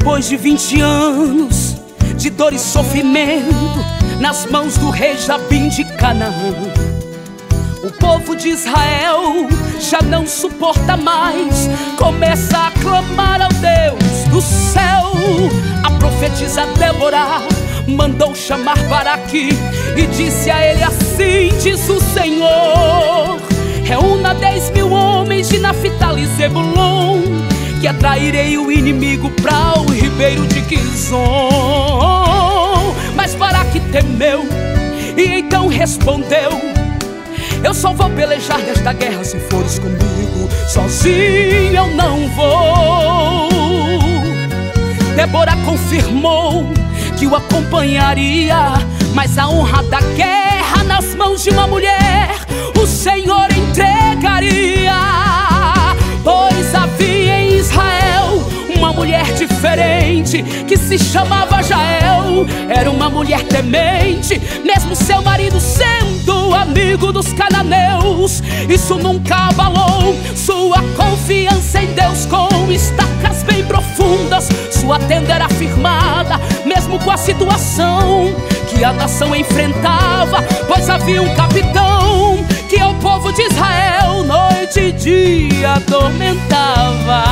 Depois de 20 anos de dor e sofrimento nas mãos do rei Jabim de Canaã, o povo de Israel já não suporta mais, começa a clamar ao Deus do céu. A profetisa Débora mandou chamar Baraque e disse a ele assim: diz o Senhor, reúna 10.000 homens de Naftali e Zebulon, que atrairei o inimigo para o ribeiro de Quizon. Mas Baraque temeu e então respondeu: eu só vou pelejar nesta guerra se fores comigo, sozinho eu não vou. Débora confirmou que o acompanharia, mas a honra da guerra nas mãos de uma mulher o Senhor entregaria. Pois havia em Israel uma mulher diferente que se chamava Jael. Era uma mulher temente, mesmo seu marido sendo amigo dos cananeus. Isso nunca abalou sua confiança em Deus. Com estacas bem profundas sua tenda era firmada, mesmo com a situação que a nação enfrentava. Pois havia um capitão que ao povo de Israel noite e dia atormentava.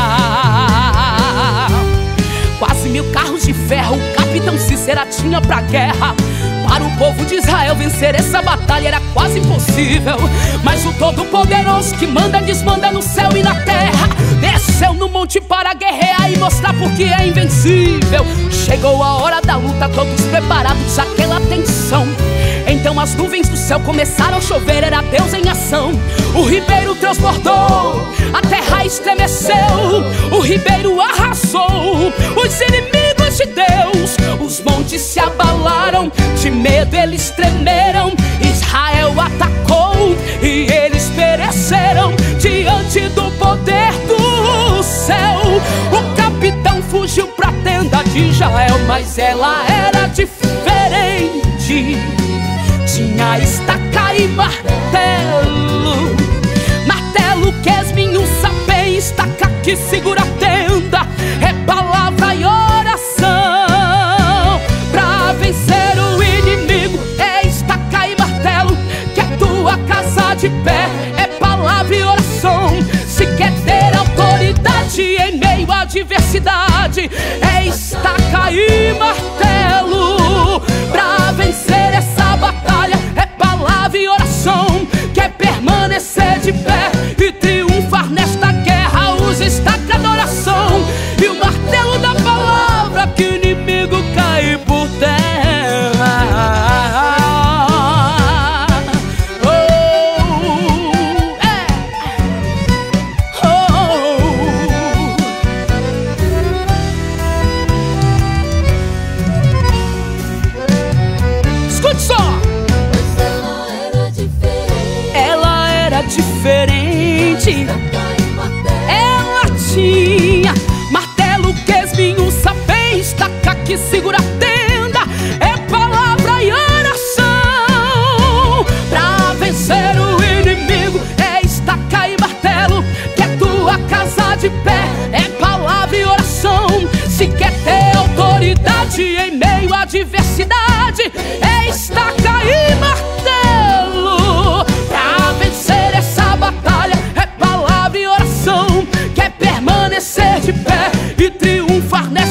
Quase 1000 carros de ferro o capitão Sisera tinha pra guerra. Para o povo de Israel vencer essa batalha era quase impossível. Mas o Todo-Poderoso que manda e desmanda no céu e na terra desceu no monte para guerrear e mostrar porque é invencível. Chegou a hora da luta, todos preparados àquela tensão. Então as nuvens do céu começaram a chover, era Deus em ação. O ribeiro transbordou, a terra estremeceu, o ribeiro arrasou os inimigos de Deus. Os montes se abalaram, de medo eles tremeram. Israel atacou e eles pereceram diante do poder do céu. O capitão fugiu pra tenda de Jael, mas ela era diferente. Tinha estaca e martelo, martelo que esminha um sapé, estaca que segura a tenda. É palavra e oração pra vencer o inimigo. É estaca e martelo que a tua casa de pé. É palavra e oração se quer ter autoridade em meio à adversidade. É estaca e martelo pra vencer essa batalha. É palavra e oração quer permanecer de pé e triunfar nesta guerra. Usa estaca da oração e o martelo da palavra, que o inimigo cai por terra. Escute só! Diferente. Ela tinha martelo que esminha um sapé, estaca que segura a tenda. É palavra e oração pra vencer o inimigo. É estaca e martelo que é tua casa de pé. É palavra e oração se quer ter autoridade em meio à adversidade. É estaca e martelo pra vencer essa batalha. É palavra e oração quer permanecer de pé e triunfar nessa